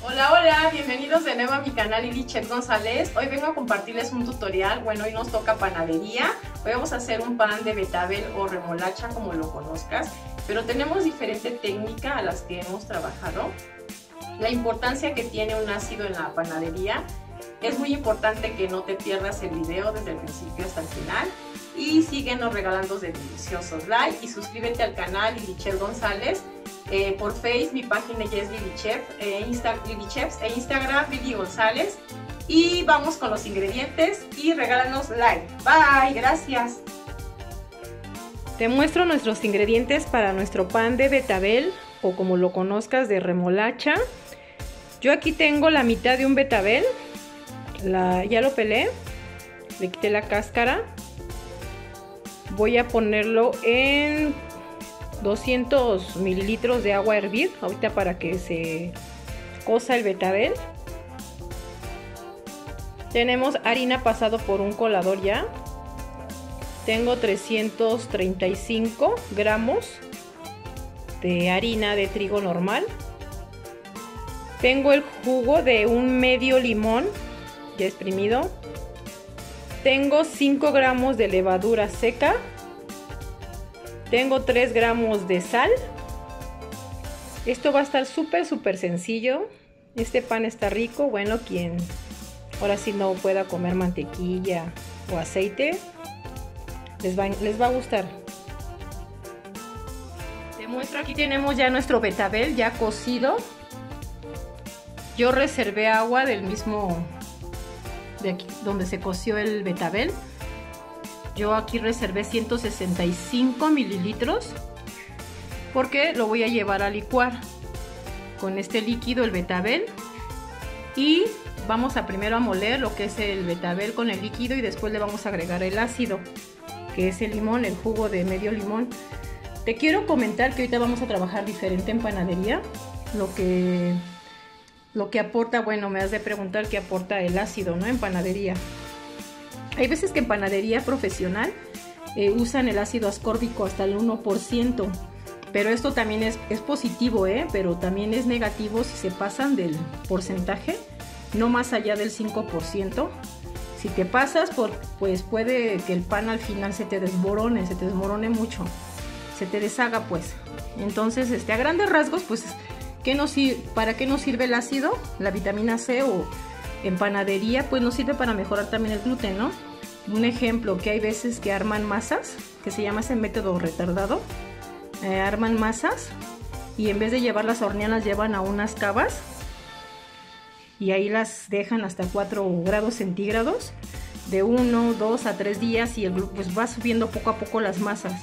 Hola, hola, bienvenidos de nuevo a mi canal Lili Chef González. Hoy vengo a compartirles un tutorial. Bueno, hoy nos toca panadería. Hoy vamos a hacer un pan de betabel o remolacha, como lo conozcas, pero tenemos diferente técnica a las que hemos trabajado. La importancia que tiene un ácido en la panadería. Es muy importante que no te pierdas el video desde el principio hasta el final. Y síguenos regalando de deliciosos like y suscríbete al canal Lili Chef González. Por Facebook mi página ya es Lili Chef, Lili Chefs, e Instagram Lili González. Y vamos con los ingredientes y regálanos like. Bye, gracias. Te muestro nuestros ingredientes para nuestro pan de betabel o como lo conozcas de remolacha. Yo aquí tengo la mitad de un betabel, ya lo pelé, le quité la cáscara. Voy a ponerlo en 200 mililitros de agua a hervir ahorita para que se cosa el betabel. Tenemos harina pasado por un colador ya. Tengo 335 gramos de harina de trigo normal. Tengo el jugo de un medio limón ya exprimido. Tengo 5 gramos de levadura seca. Tengo 3 gramos de sal. Esto va a estar súper sencillo. Este pan está rico. Bueno, quien ahora sí no pueda comer mantequilla o aceite, les va a gustar. Te muestro, aquí tenemos ya nuestro betabel ya cocido. Yo reservé agua del mismo de aquí donde se coció el betabel. Yo aquí reservé 165 mililitros porque lo voy a llevar a licuar con este líquido el betabel. Y vamos a primero a moler lo que es el betabel con el líquido y después le vamos a agregar el ácido, que es el limón, el jugo de medio limón. Te quiero comentar que ahorita vamos a trabajar diferente en panadería. Lo que aporta, bueno, me has de preguntar qué aporta el ácido, ¿no? En panadería. Hay veces que en panadería profesional usan el ácido ascórbico hasta el 1%. Pero esto también es positivo, pero también es negativo si se pasan del porcentaje, no más allá del 5%. Si te pasas, pues puede que el pan al final se te desmorone mucho, se te deshaga pues. Entonces, a grandes rasgos, pues, ¿para qué nos sirve el ácido? La vitamina C o en panadería, pues nos sirve para mejorar también el gluten, ¿no? Un ejemplo, que hay veces que arman masas, que se llama ese método retardado. Arman masas y en vez de llevarlas a hornear, las llevan a unas cavas y ahí las dejan hasta 4 grados centígrados de 1, 2 a 3 días y pues va subiendo poco a poco las masas.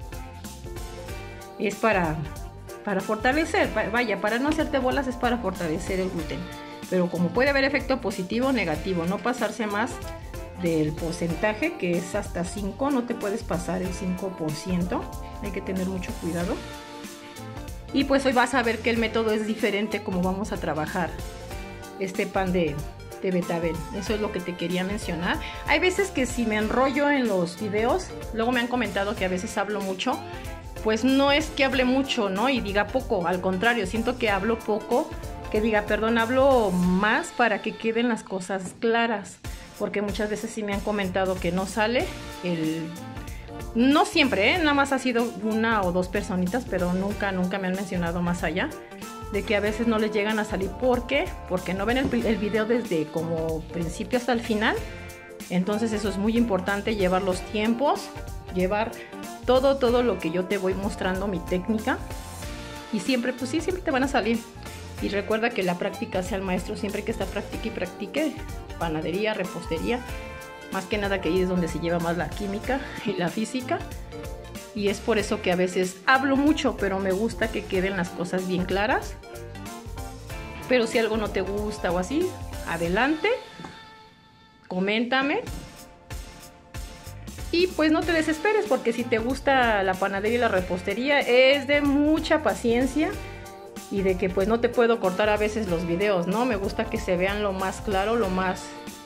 Es para fortalecer, vaya, para no hacerte bolas, es para fortalecer el gluten. Pero como puede haber efecto positivo o negativo, no pasarse más del porcentaje, que es hasta 5, no te puedes pasar el 5%, hay que tener mucho cuidado. Y pues hoy vas a ver que el método es diferente como vamos a trabajar este pan de betabel. Eso es lo que te quería mencionar. Hay veces que si me enrollo en los videos, luego me han comentado que a veces hablo mucho. Pues no es que hable mucho, ¿no? Y diga poco, al contrario, siento que hablo poco, que diga, perdón, hablo más para que queden las cosas claras, porque muchas veces sí me han comentado que no sale no siempre, nada más ha sido 1 o 2 personitas, pero nunca me han mencionado más allá, de que a veces no les llegan a salir. ¿Por qué? Porque no ven el video desde como principio hasta el final. Entonces eso es muy importante, llevar los tiempos, llevar todo lo que yo te voy mostrando, mi técnica, y siempre, pues sí, siempre te van a salir. Y recuerda que la práctica sea el maestro, siempre que está practique y practique, panadería, repostería, más que nada que ahí es donde se lleva más la química y la física. Y es por eso que a veces hablo mucho, pero me gusta que queden las cosas bien claras. Pero si algo no te gusta o así, adelante, coméntame. Y pues no te desesperes, porque si te gusta la panadería y la repostería, es de mucha paciencia y de que pues no te puedo cortar a veces los videos, ¿no? Me gusta que se vean lo más claro, lo más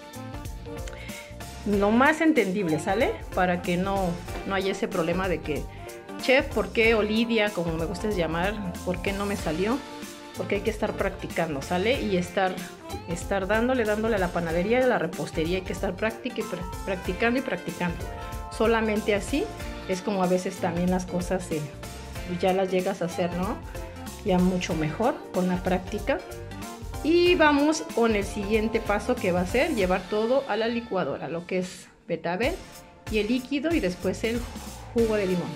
entendible, ¿sale? Para que no haya ese problema de que, chef, ¿por qué? O Lidia, como me gustes llamar, ¿por qué no me salió? porque hay que estar practicando, ¿sale? Y estar dándole a la panadería y a la repostería, hay que estar practicando y practicando. Solamente así es como a veces también las cosas ya las llegas a hacer, ¿no? Ya mucho mejor con la práctica. Y vamos con el siguiente paso, que va a ser llevar todo a la licuadora, lo que es betabel y el líquido y después el jugo de limón.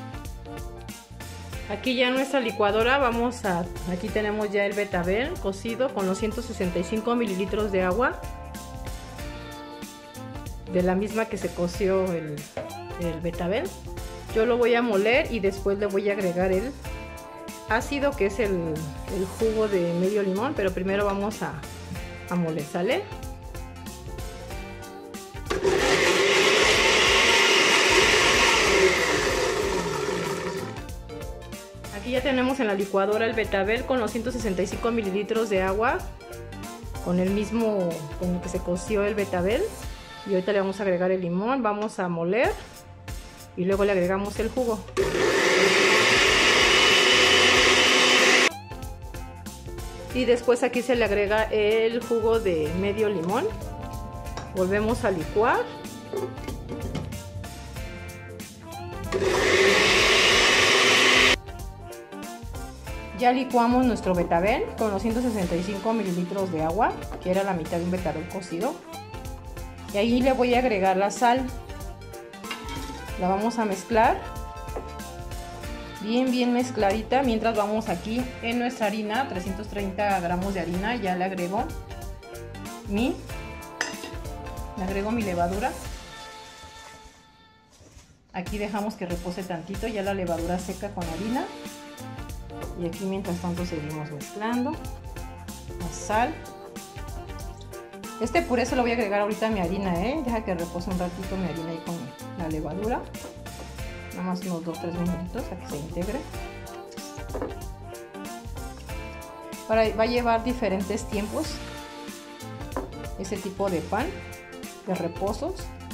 Aquí ya en nuestra licuadora aquí tenemos ya el betabel cocido con los 165 mililitros de agua, de la misma que se coció el betabel. Yo lo voy a moler y después le voy a agregar el ácido, que es el jugo de medio limón, pero primero vamos a moler, ¿sale? Aquí ya tenemos en la licuadora el betabel con los 165 mililitros de agua, con el mismo con el que se coció el betabel, y ahorita le vamos a agregar el limón, vamos a moler y luego le agregamos el jugo. Y después aquí se le agrega el jugo de medio limón, volvemos a licuar. Ya licuamos nuestro betabel con los 165 mililitros de agua, que era la mitad de un betabel cocido. Y ahí le voy a agregar la sal. La vamos a mezclar bien mezcladita, mientras vamos aquí en nuestra harina, 330 gramos de harina. Ya le agrego mi levadura. Aquí dejamos que repose tantito ya la levadura seca con la harina. Y aquí mientras tanto seguimos mezclando la sal. Este puré se lo voy a agregar ahorita a mi harina, deja que repose un ratito mi harina ahí con la levadura. Nada más unos 2-3 minutitos a que se integre. Va a llevar diferentes tiempos ese tipo de pan, de reposos.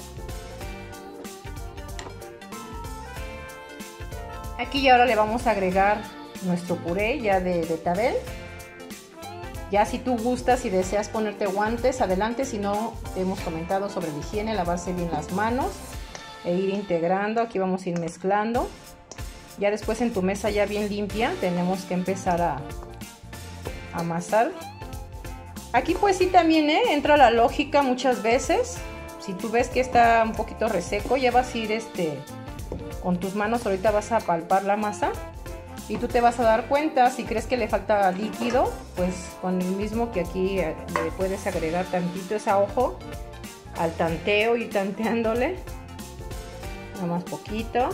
Aquí y ahora le vamos a agregar nuestro puré ya de betabel. Ya si tú gustas y deseas ponerte guantes, adelante. Si no, hemos comentado sobre la higiene, lavarse bien las manos e ir integrando. Aquí vamos a ir mezclando. Ya después en tu mesa ya bien limpia tenemos que empezar a amasar. Aquí pues sí también entra la lógica muchas veces. Si tú ves que está un poquito reseco, ya vas a ir con tus manos, ahorita vas a palpar la masa y tú te vas a dar cuenta. Si crees que le falta líquido, pues con el mismo que aquí le puedes agregar tantito, es a ojo, al tanteo y tanteándole, nada más poquito.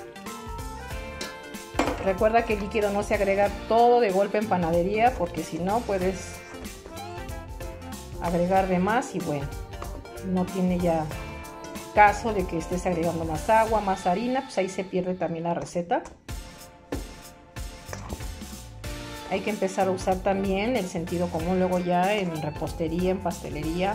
Recuerda que el líquido no se agrega todo de golpe en panadería, porque si no puedes agregar de más y bueno, no tiene ya caso de que estés agregando más agua, más harina, pues ahí se pierde también la receta. Hay que empezar a usar también el sentido común luego ya en repostería, en pastelería.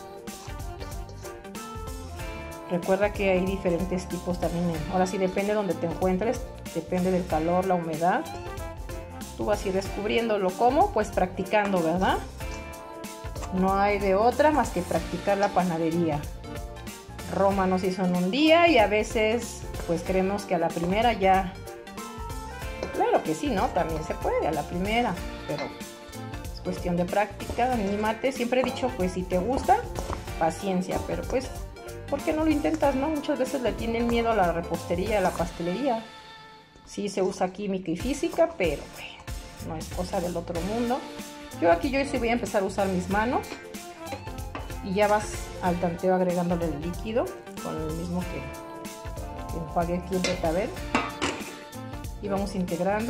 Recuerda que hay diferentes tipos también. Ahora sí depende de donde te encuentres, depende del calor, la humedad. Tú vas a ir descubriéndolo. ¿Cómo? Pues practicando, ¿verdad? No hay de otra más que practicar la panadería. Roma no se hizo en un día y a veces pues creemos que a la primera ya... Claro que sí, ¿no? También se puede a la primera, pero es cuestión de práctica, anímate. Siempre he dicho, pues si te gusta, paciencia, pero pues, ¿por qué no lo intentas, no? Muchas veces le tienen miedo a la repostería, a la pastelería. Sí se usa química y física, pero bueno, no es cosa del otro mundo. Yo sí voy a empezar a usar mis manos y ya vas al tanteo agregándole el líquido con el mismo que enjuague aquí el betabel. Y vamos integrando.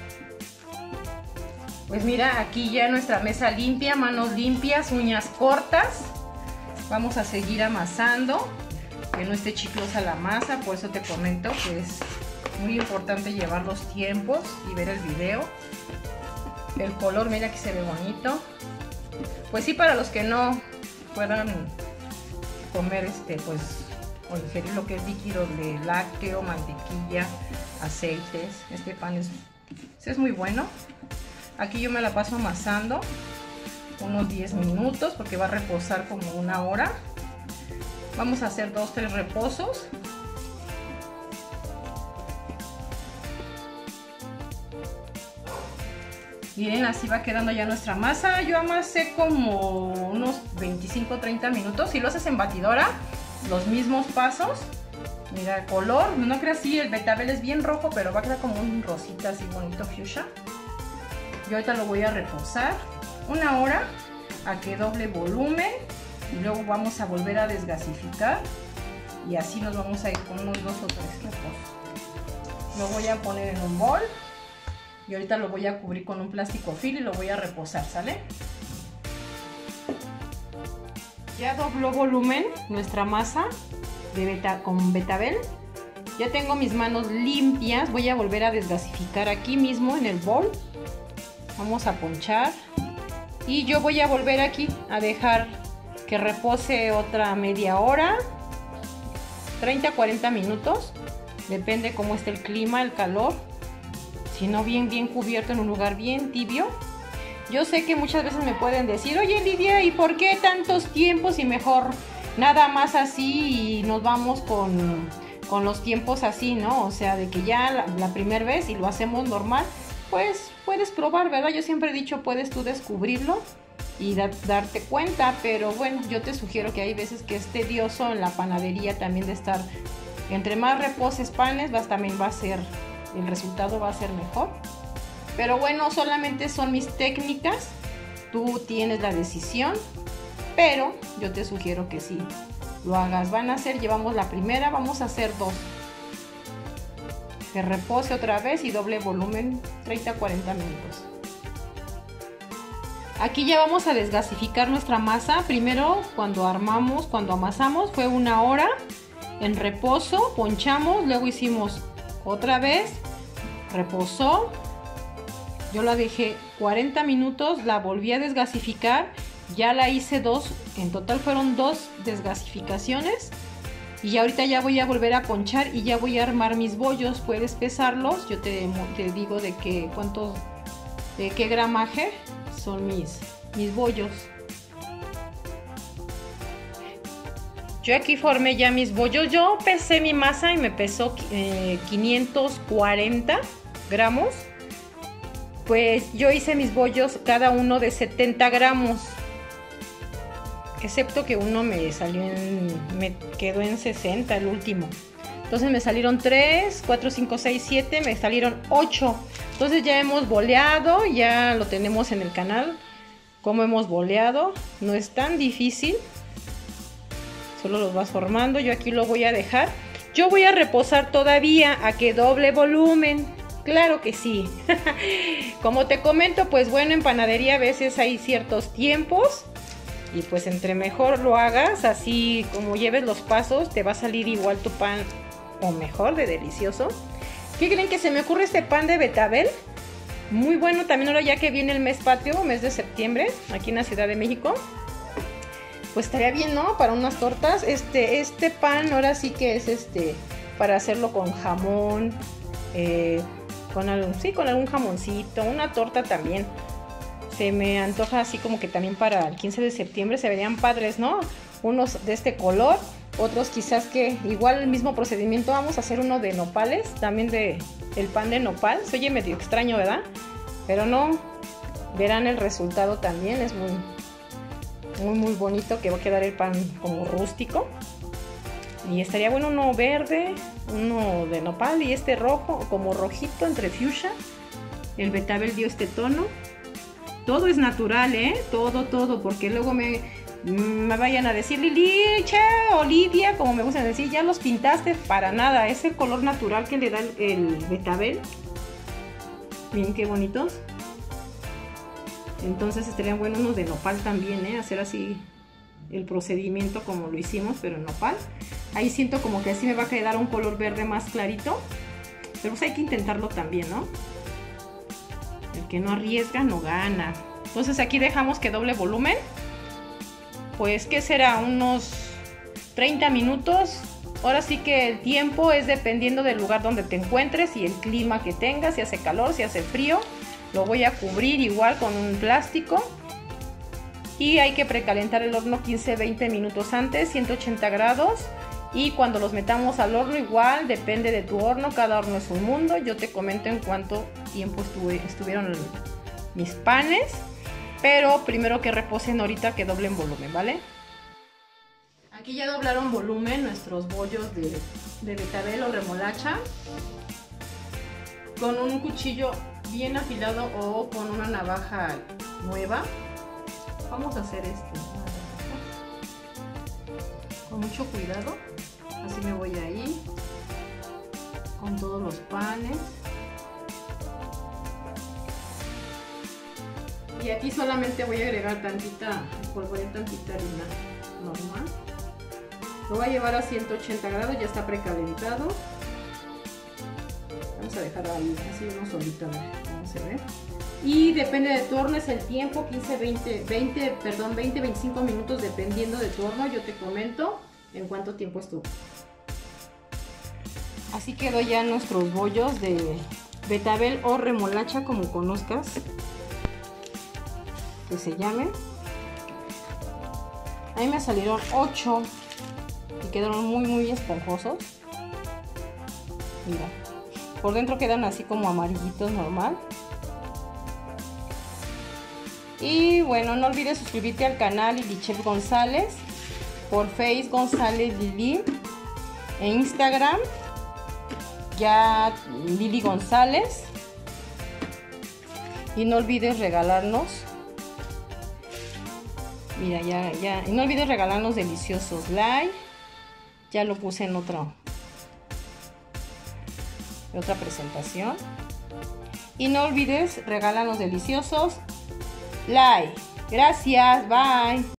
Pues mira, aquí ya nuestra mesa limpia, manos limpias, uñas cortas. Vamos a seguir amasando, que no esté chiclosa la masa, por eso te comento que es muy importante llevar los tiempos y ver el video. El color, mira que se ve bonito. Pues sí, para los que no puedan comer pues o ingerir lo que es líquido de lácteo, mantequilla, aceites, este pan es muy bueno. Aquí yo me la paso amasando unos 10 minutos porque va a reposar como 1 hora. Vamos a hacer 2-3 reposos. Miren, así va quedando ya nuestra masa. Yo amasé como unos 25-30 minutos. Si lo haces en batidora, los mismos pasos. Mira el color, no creas, así el betabel es bien rojo, pero va a quedar como un rosita así bonito fuchsia. Yo ahorita lo voy a reposar 1 hora a que doble volumen y luego vamos a volver a desgasificar y así nos vamos a ir con unos 2 o 3 reposos. Lo voy a poner en un bol y ahorita lo voy a cubrir con un plástico film y lo voy a reposar, ¿sale? Ya dobló volumen nuestra masa con betabel. Ya tengo mis manos limpias. Voy a volver a desgasificar aquí mismo en el bol. Vamos a ponchar y yo voy a volver aquí a dejar que repose otra media hora, 30-40 minutos, depende cómo esté el clima, el calor. Si no, bien cubierto en un lugar bien tibio. Yo sé que muchas veces me pueden decir, oye Lidia, ¿y por qué tantos tiempos y mejor nada más así y nos vamos con los tiempos así, ¿no? O sea, de que ya la primera vez y lo hacemos normal, pues puedes probar, ¿verdad? Yo siempre he dicho, puedes tú descubrirlo y darte cuenta, pero bueno, yo te sugiero que hay veces que es tedioso en la panadería también de estar, entre más reposes panes, también va a ser, el resultado va a ser mejor. Pero bueno, solamente son mis técnicas, tú tienes la decisión, pero yo te sugiero que sí lo hagas. Van a hacer, llevamos la primera, vamos a hacer 2. Que repose otra vez y doble volumen 30-40 minutos. Aquí ya vamos a desgasificar nuestra masa. Primero cuando amasamos fue 1 hora en reposo, ponchamos, luego hicimos otra vez, reposó, yo la dejé 40 minutos, la volví a desgasificar, ya la hice 2, en total fueron 2 desgasificaciones. Y ahorita ya voy a volver a ponchar y ya voy a armar mis bollos. Puedes pesarlos, yo te digo de qué gramaje son mis bollos. Yo aquí formé ya mis bollos. Yo pesé mi masa y me pesó 540 gramos. Pues yo hice mis bollos cada uno de 70 gramos. Excepto que uno me quedó en 60 el último. Entonces me salieron 3, 4, 5, 6, 7, me salieron 8. Entonces ya hemos boleado, ya lo tenemos en el canal. Cómo hemos boleado, no es tan difícil. Solo los vas formando, yo aquí lo voy a dejar. Yo voy a reposar todavía a que doble volumen. Claro que sí. Como te comento, pues bueno, en panadería a veces hay ciertos tiempos. Y pues entre mejor lo hagas, así como lleves los pasos, te va a salir igual tu pan o mejor de delicioso. ¿Qué creen que se me ocurre este pan de betabel? Muy bueno también ahora ya que viene el mes patrio, mes de septiembre, aquí en la Ciudad de México. Pues estaría bien, ¿no? Para unas tortas. Este pan ahora sí que es para hacerlo con jamón, con algún jamoncito, una torta también. Se me antoja así como que también para el 15 de septiembre se verían padres, ¿no? Unos de este color, otros quizás que igual el mismo procedimiento. Vamos a hacer uno de nopales, también el pan de nopal. Se oye medio extraño, ¿verdad? Pero no, verán el resultado también, es muy bonito, que va a quedar el pan como rústico. Y estaría bueno uno verde, uno de nopal y este rojo, como rojito entre fuchsia. El betabel dio este tono. Todo es natural, todo, porque luego me vayan a decir Lilia o Lidia, como me gustan decir, ya los pintaste. Para nada, es el color natural que le da el betabel. Miren qué bonitos. Entonces estarían buenos unos de nopal también, hacer así el procedimiento como lo hicimos, pero en nopal. Ahí siento como que así me va a quedar un color verde más clarito, pero pues hay que intentarlo también, ¿no? El que no arriesga no gana. Entonces aquí dejamos que doble volumen. Pues ¿qué será? Unos 30 minutos. Ahora sí que el tiempo es dependiendo del lugar donde te encuentres y el clima que tengas, si hace calor, si hace frío. Lo voy a cubrir igual con un plástico. Y hay que precalentar el horno 15-20 minutos antes, 180 grados. Y cuando los metamos al horno igual, depende de tu horno, cada horno es un mundo. Yo te comento en cuánto tiempo estuvieron mis panes. Pero primero que reposen ahorita, que doblen volumen, ¿vale? Aquí ya doblaron volumen nuestros bollos de betabel o remolacha. Con un cuchillo bien afilado o con una navaja nueva. Vamos a hacer esto. Con mucho cuidado. Así me voy a ir. Con todos los panes. Y aquí solamente voy a agregar tantita, polvorear tantita harina normal. Lo voy a llevar a 180 grados, ya está precalentado. Vamos a dejar ahí, así uno solito, a ver cómo se ve. Y depende de tu horno, es el tiempo, 20-25 minutos dependiendo de tu horno. Yo te comento en cuánto tiempo estuvo. Así quedó ya nuestros bollos de betabel o remolacha, como conozcas que se llame. A mí me salieron 8 y quedaron muy esponjosos. Mira, por dentro quedan así como amarillitos normal. Y bueno, no olvides suscribirte al canal Lili Chef González, por Facebook González Lili, en Instagram ya Lili González. Y no olvides regalarnos, mira, ya, y no olvides regalarnos deliciosos likes. Ya lo puse en otra presentación. Y no olvides regalarnos deliciosos like. Gracias, bye.